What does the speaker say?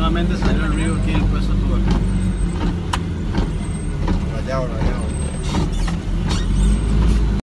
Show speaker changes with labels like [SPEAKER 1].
[SPEAKER 1] nuevamente salió el río aquí en el puesto tubac.